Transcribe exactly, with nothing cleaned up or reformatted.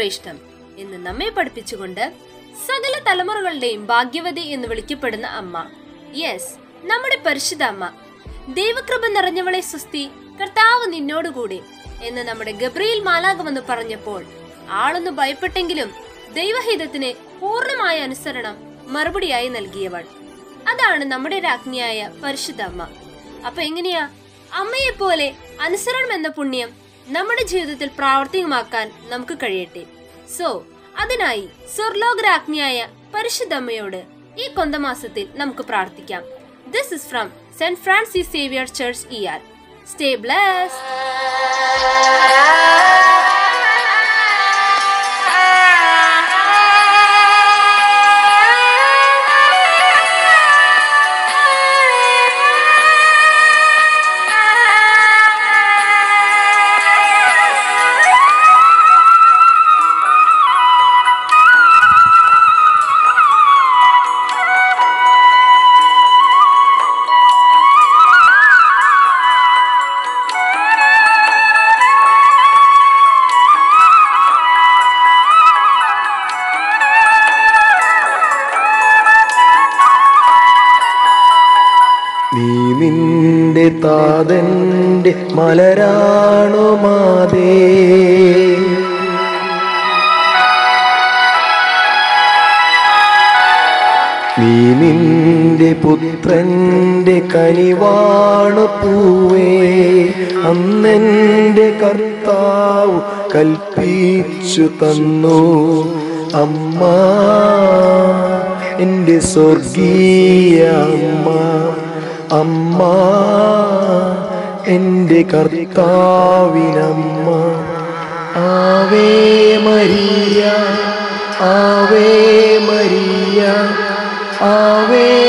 ശ്രേഷ്ഠം എന്ന് നമ്മെ പഠിപ്പിച്ചുകൊണ്ട് സകല തലമുറകളുടെയും ഭാഗ്യവതി എന്ന് വിളിക്കപ്പെടുന്ന അമ്മ, യെസ്, നമ്മുടെ പരിശുദ്ധ അമ്മ, ദൈവകൃപ നിറഞ്ഞവളെ സുസ്തി, കർത്താവ് നിന്നോടുകൂടി എന്ന് നമ്മുടെ ഗബ്രിയേൽ മാലാഖ വന്ന് പറഞ്ഞപ്പോൾ ആളൊന്ന് ഭയപ്പെട്ടെങ്കിലും ദൈവഹിതത്തിന് പൂർണ്ണമായ അനുസരണം മറുപടിയായി നൽകിയവൾ. അതാണ് നമ്മുടെ രാജ്ഞിയായ പരിശുദ്ധ അമ്മ. അപ്പൊ എങ്ങനെയാ അമ്മയെ പോലെ അനുസരണം എന്ന പുണ്യം നമ്മുടെ ജീവിതത്തിൽ പ്രാവർത്തികമാക്കാൻ നമുക്ക് കഴിയട്ടെ. സോ അതിനായി സ്വർലോക രാജ്ഞിയായ പരിശുദ്ധ അമ്മയോട് ഈ കൊന്തമാസത്തിൽ നമുക്ക് പ്രാർത്ഥിക്കാം. This is from Saint Francis Xavier church E R. Stay blessed. നീ നിന്റെ താതന്റെ മലരാണോ മാതേ, നീ നിന്റെ പുത്രന്റെ കനിവാണു പൂവേ, അന്നെന്റെ കർത്താവ് കൽപ്പിച്ചു തന്നു. അമ്മ, എന്റെ സ്വർഗീയ അമ്മ, അമ്മ, എന്റെ കർത്താവിനമ്മ. ആവേ മരിയ, ആവേ മരിയ, ആവേ